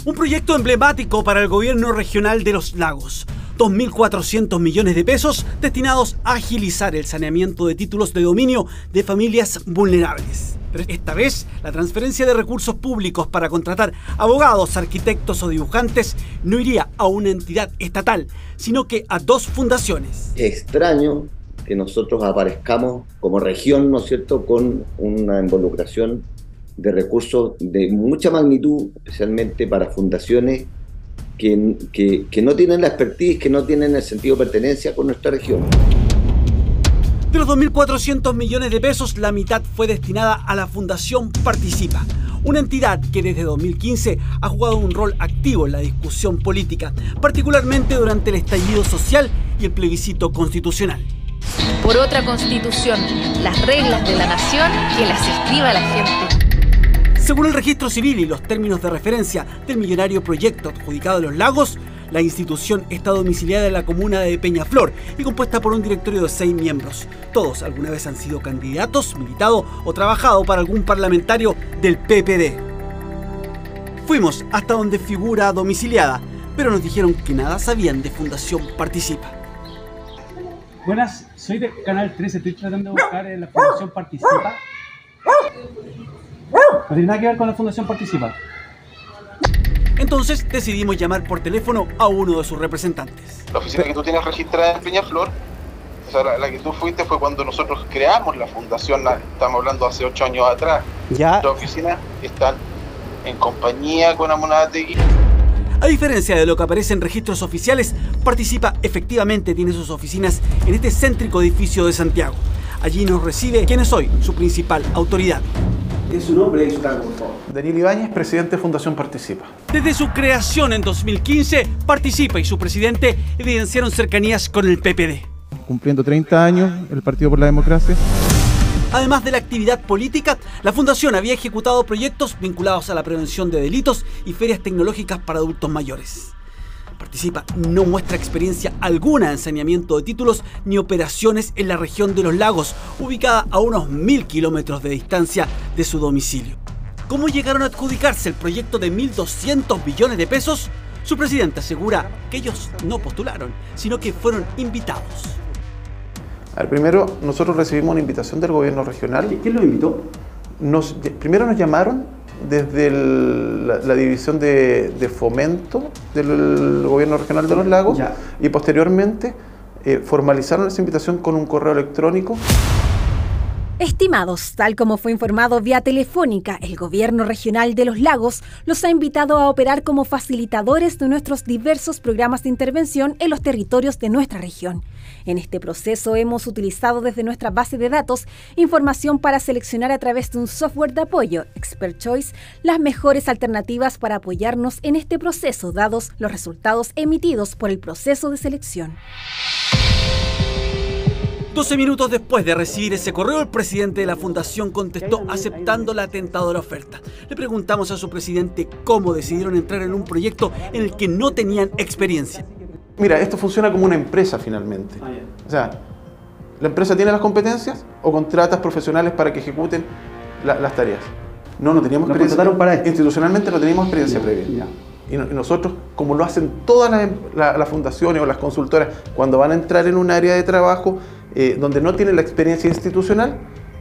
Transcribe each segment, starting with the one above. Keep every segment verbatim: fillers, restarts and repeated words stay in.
Un proyecto emblemático para el gobierno regional de Los Lagos. dos mil cuatrocientos millones de pesos destinados a agilizar el saneamiento de títulos de dominio de familias vulnerables. Pero esta vez, la transferencia de recursos públicos para contratar abogados, arquitectos o dibujantes no iría a una entidad estatal, sino que a dos fundaciones. Es extraño que nosotros aparezcamos como región, ¿no es cierto?, con una involucración de recursos de mucha magnitud, especialmente para fundaciones que, que, que no tienen la expertise, que no tienen el sentido de pertenencia con nuestra región. De los dos mil cuatrocientos millones de pesos, la mitad fue destinada a la Fundación Participa, una entidad que desde dos mil quince ha jugado un rol activo en la discusión política, particularmente durante el estallido social y el plebiscito constitucional. Por otra constitución, las reglas de la nación, que las escriba la gente. Según el registro civil y los términos de referencia del millonario proyecto adjudicado a Los Lagos, la institución está domiciliada en la comuna de Peñaflor y compuesta por un directorio de seis miembros. Todos alguna vez han sido candidatos, militado o trabajado para algún parlamentario del P P D. Fuimos hasta donde figura domiciliada, pero nos dijeron que nada sabían de Fundación Participa. Buenas, soy de Canal trece, estoy tratando de buscar en la Fundación Participa. No tiene nada que ver con la Fundación Participa. Entonces decidimos llamar por teléfono a uno de sus representantes. La oficina que tú tienes registrada en Peñaflor, o sea, la, la que tú fuiste fue cuando nosotros creamos la fundación, la, estamos hablando hace ocho años atrás. Ya. Las oficinas están en compañía con Amunátegui. A diferencia de lo que aparece en registros oficiales, Participa efectivamente tiene sus oficinas en este céntrico edificio de Santiago. Allí nos recibe quien es hoy su principal autoridad. ¿Es su nombre y su cargo, por favor? Daniel Ibáñez, presidente de Fundación Participa. Desde su creación en dos mil quince, Participa y su presidente evidenciaron cercanías con el P P D. Cumpliendo treinta años, el Partido por la Democracia. Además de la actividad política, la Fundación había ejecutado proyectos vinculados a la prevención de delitos y ferias tecnológicas para adultos mayores. Participa no muestra experiencia alguna en saneamiento de títulos ni operaciones en la región de Los Lagos, ubicada a unos mil kilómetros de distancia de su domicilio. ¿Cómo llegaron a adjudicarse el proyecto de mil doscientos billones de pesos? Su presidente asegura que ellos no postularon, sino que fueron invitados. A ver, primero, nosotros recibimos una invitación del gobierno regional. ¿Quién los invitó? Nos, primero nos llamaron desde el, la, la división de, de fomento del gobierno regional de Los Lagos. Ya. Y posteriormente eh, formalizaron esa invitación con un correo electrónico. Estimados, tal como fue informado vía telefónica, el Gobierno Regional de Los Lagos los ha invitado a operar como facilitadores de nuestros diversos programas de intervención en los territorios de nuestra región. En este proceso hemos utilizado desde nuestra base de datos información para seleccionar a través de un software de apoyo, Expert Choice, las mejores alternativas para apoyarnos en este proceso, dados los resultados emitidos por el proceso de selección. doce minutos después de recibir ese correo, el presidente de la fundación contestó aceptando la tentadora oferta. Le preguntamos a su presidente cómo decidieron entrar en un proyecto en el que no tenían experiencia. Mira, esto funciona como una empresa finalmente. O sea, la empresa tiene las competencias o contratas profesionales para que ejecuten la, las tareas. No, no teníamos ¿Nos experiencia. contrataron para esto? Institucionalmente no teníamos experiencia Ya, previa. ya. Y, no, y nosotros, como lo hacen todas las la, las fundaciones o las consultoras, cuando van a entrar en un área de trabajo eh, donde no tienen la experiencia institucional,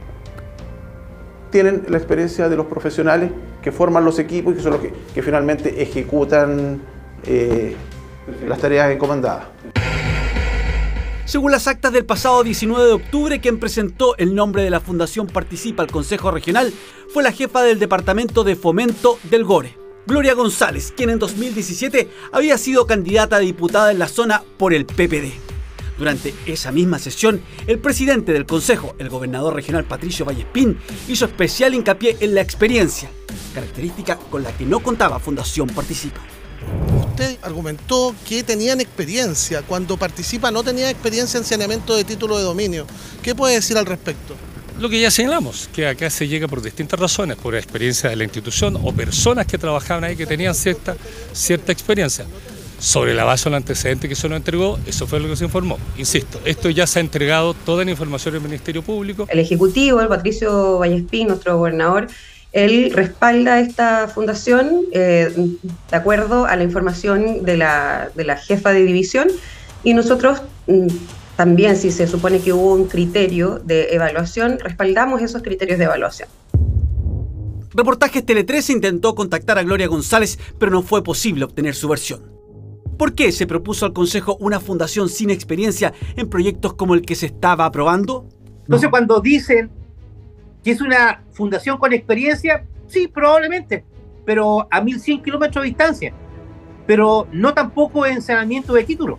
tienen la experiencia de los profesionales que forman los equipos y que son los que, que finalmente ejecutan eh, las tareas encomendadas. Según las actas del pasado diecinueve de octubre, quien presentó el nombre de la Fundación Participa al Consejo Regional fue la jefa del Departamento de Fomento del Gore, Gloria González, quien en dos mil diecisiete había sido candidata a diputada en la zona por el P P D. Durante esa misma sesión, el presidente del Consejo, el gobernador regional Patricio Vallespín, hizo especial hincapié en la experiencia, característica con la que no contaba Fundación Participa. Usted argumentó que tenían experiencia, cuando Participa no tenía experiencia en saneamiento de título de dominio. ¿Qué puede decir al respecto? Lo que ya señalamos, que acá se llega por distintas razones, por experiencia de la institución o personas que trabajaban ahí que tenían cierta, cierta experiencia. Sobre la base del antecedente que se nos entregó, eso fue lo que se informó. Insisto, esto ya se ha entregado toda la información al Ministerio Público. El Ejecutivo, el Patricio Vallespín, nuestro gobernador, él respalda esta fundación eh, de acuerdo a la información de la, de la jefa de división, y nosotros mm, también, si se supone que hubo un criterio de evaluación, respaldamos esos criterios de evaluación. Reportajes Tele trece intentó contactar a Gloria González, pero no fue posible obtener su versión. ¿Por qué se propuso al Consejo una fundación sin experiencia en proyectos como el que se estaba aprobando? Entonces, cuando dicen que es una fundación con experiencia, sí, probablemente, pero a mil cien kilómetros de distancia, pero no tampoco en saneamiento de título.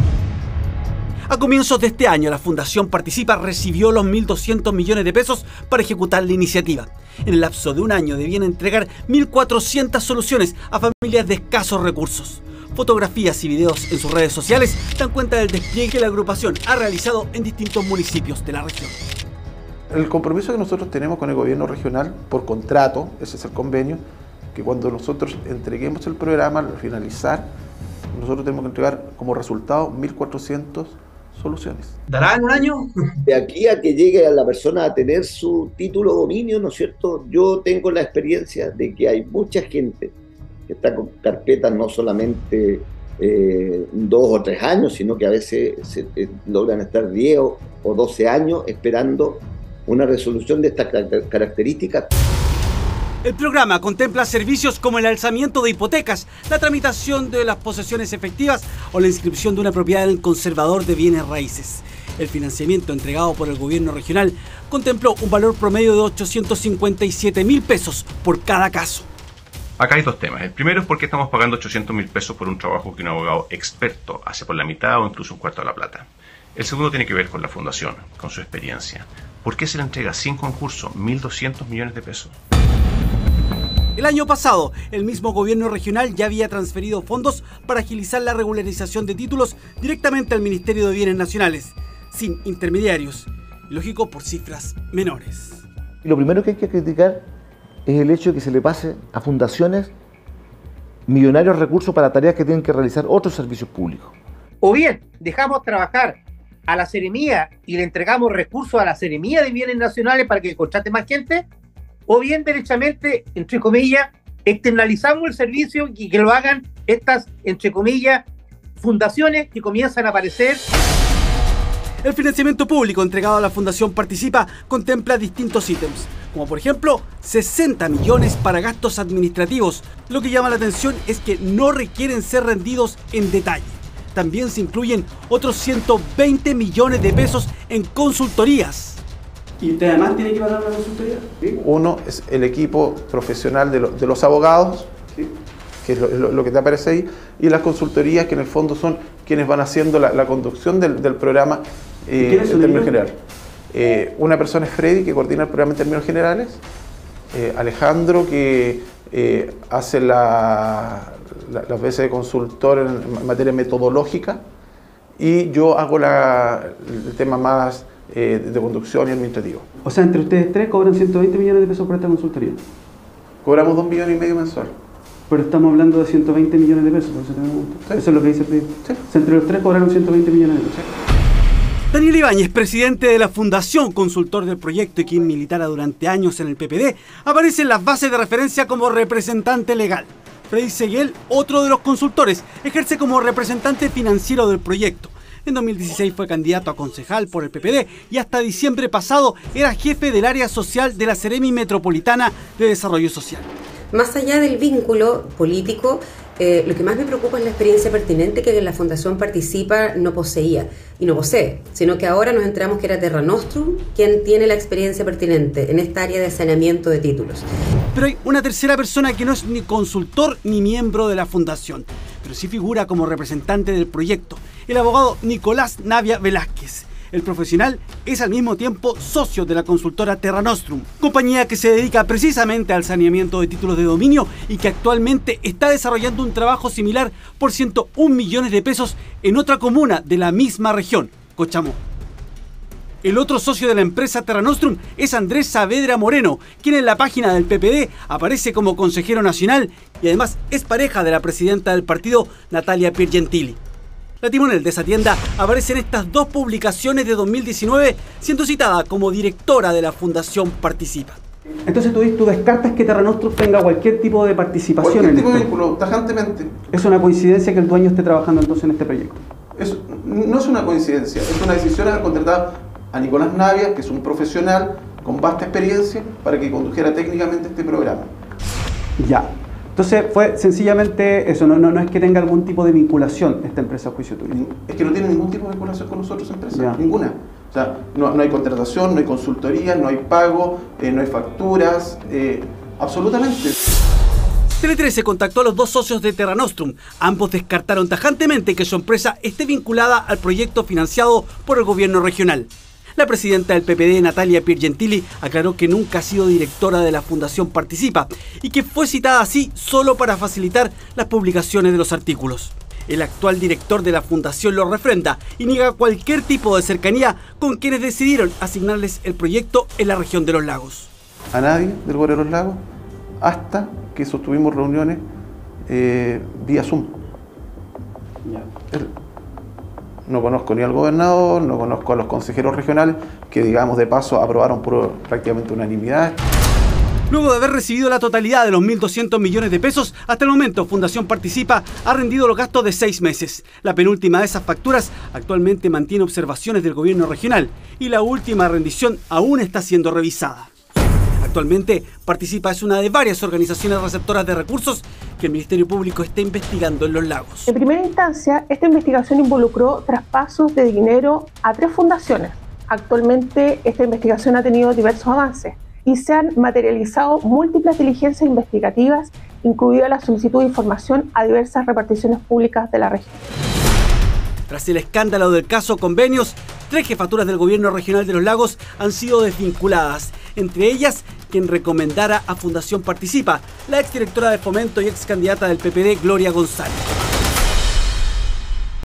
A comienzos de este año, la Fundación Participa recibió los mil doscientos millones de pesos para ejecutar la iniciativa. En el lapso de un año debían entregar mil cuatrocientas soluciones a familias de escasos recursos. Fotografías y videos en sus redes sociales dan cuenta del despliegue que la agrupación ha realizado en distintos municipios de la región. El compromiso que nosotros tenemos con el gobierno regional por contrato, ese es el convenio, que cuando nosotros entreguemos el programa al finalizar, nosotros tenemos que entregar como resultado mil cuatrocientas soluciones. ¿Dará en un año? De aquí a que llegue a la persona a tener su título de dominio, ¿no es cierto? Yo tengo la experiencia de que hay mucha gente que está con carpetas no solamente eh, dos o tres años, sino que a veces se, eh, logran estar diez o doce años esperando una resolución de estas características. El programa contempla servicios como el alzamiento de hipotecas, la tramitación de las posesiones efectivas o la inscripción de una propiedad en el conservador de bienes raíces. El financiamiento entregado por el gobierno regional contempló un valor promedio de ochocientos cincuenta y siete mil pesos por cada caso. Acá hay dos temas. El primero es por qué estamos pagando ochocientos mil pesos por un trabajo que un abogado experto hace por la mitad o incluso un cuarto de la plata. El segundo tiene que ver con la fundación, con su experiencia. ¿Por qué se le entrega sin concurso mil doscientos millones de pesos? El año pasado, el mismo gobierno regional ya había transferido fondos para agilizar la regularización de títulos directamente al Ministerio de Bienes Nacionales, sin intermediarios, lógico por cifras menores. Lo primero que hay que criticar es el hecho de que se le pase a fundaciones millonarios recursos para tareas que tienen que realizar otros servicios públicos. O bien, dejamos trabajar a la Seremía y le entregamos recursos a la Seremía de Bienes Nacionales para que contrate más gente, o bien derechamente, entre comillas, externalizamos el servicio y que lo hagan estas, entre comillas, fundaciones que comienzan a aparecer. El financiamiento público entregado a la Fundación Participa contempla distintos ítems, como por ejemplo sesenta millones para gastos administrativos. Lo que llama la atención es que no requieren ser rendidos en detalle. También se incluyen otros ciento veinte millones de pesos en consultorías. ¿Y usted además tiene que pagar la consultoría? ¿Sí? Uno es el equipo profesional de, lo, de los abogados, ¿sí? que es lo, lo, lo que te aparece ahí, y las consultorías que en el fondo son quienes van haciendo la, la conducción del, del programa eh, en términos generales. Eh, una persona es Freddy, que coordina el programa en términos generales, eh, Alejandro, que eh, hace la, la, las veces de consultor en materia metodológica, y yo hago la, el tema más Eh, de conducción y administrativo. O sea, entre ustedes tres cobran ciento veinte millones de pesos por esta consultoría. Cobramos dos millones y medio mensual. Pero estamos hablando de ciento veinte millones de pesos, por eso, sí. Eso es lo que dice el proyecto. Sí. O sea, entre los tres cobraron ciento veinte millones de pesos. Sí. Daniel Ibáñez, presidente de la Fundación, consultor del proyecto y quien militara durante años en el P P D, aparece en las bases de referencia como representante legal. Freddy Seguel, otro de los consultores, ejerce como representante financiero del proyecto. En dos mil dieciséis fue candidato a concejal por el P P D y hasta diciembre pasado era jefe del área social de la Seremi Metropolitana de Desarrollo Social. Más allá del vínculo político, eh, lo que más me preocupa es la experiencia pertinente que la Fundación Participa no poseía y no posee, sino que ahora nos enteramos que era Terra Nostrum quien tiene la experiencia pertinente en esta área de saneamiento de títulos. Pero hay una tercera persona que no es ni consultor ni miembro de la Fundación, pero sí figura como representante del proyecto, el abogado Nicolás Navia Velázquez. El profesional es al mismo tiempo socio de la consultora Terra Nostrum, compañía que se dedica precisamente al saneamiento de títulos de dominio y que actualmente está desarrollando un trabajo similar por ciento un millones de pesos en otra comuna de la misma región, Cochamó. El otro socio de la empresa Terra Nostrum es Andrés Saavedra Moreno, quien en la página del P P D aparece como consejero nacional y además es pareja de la presidenta del partido, Natalia Piergentili. La timonel de esa tienda aparece en estas dos publicaciones de dos mil diecinueve, siendo citada como directora de la Fundación Participa. Entonces tú, tú descartas que Terra Nostrum tenga cualquier tipo de participación cualquier en tipo esto. de vínculo, tajantemente. ¿Es una coincidencia que el dueño esté trabajando entonces en este proyecto? Es, no es una coincidencia, es una decisión de haber contratado a Nicolás Navia, que es un profesional con vasta experiencia, para que condujera técnicamente este programa. Ya. Entonces fue sencillamente eso, no, no, no es que tenga algún tipo de vinculación esta empresa a juicio tuyo. Es que no tiene ningún tipo de vinculación con nosotros, empresa, Ya. ninguna. O sea, no, no hay contratación, no hay consultoría, no hay pago, eh, no hay facturas, eh, absolutamente. Tele trece contactó a los dos socios de Terra Nostrum. Ambos descartaron tajantemente que su empresa esté vinculada al proyecto financiado por el gobierno regional. La presidenta del P P D, Natalia Piergentili, aclaró que nunca ha sido directora de la Fundación Participa y que fue citada así solo para facilitar las publicaciones de los artículos. El actual director de la fundación lo refrenda y niega cualquier tipo de cercanía con quienes decidieron asignarles el proyecto en la región de los lagos. A nadie del Gobierno de los Lagos, hasta que sostuvimos reuniones eh, vía Zoom. El, no conozco ni al gobernador, no conozco a los consejeros regionales, que digamos de paso aprobaron por prácticamente unanimidad. Luego de haber recibido la totalidad de los mil doscientos millones de pesos, hasta el momento Fundación Participa ha rendido los gastos de seis meses. La penúltima de esas facturas actualmente mantiene observaciones del gobierno regional y la última rendición aún está siendo revisada. Actualmente, Participa es una de varias organizaciones receptoras de recursos que el Ministerio Público está investigando en los lagos. En primera instancia, esta investigación involucró traspasos de dinero a tres fundaciones. Actualmente, esta investigación ha tenido diversos avances y se han materializado múltiples diligencias investigativas, incluida la solicitud de información a diversas reparticiones públicas de la región. Tras el escándalo del caso Convenios, tres jefaturas del gobierno regional de los lagos han sido desvinculadas, entre ellas quien recomendara a Fundación Participa, la exdirectora de Fomento y ex candidata del P P D, Gloria González.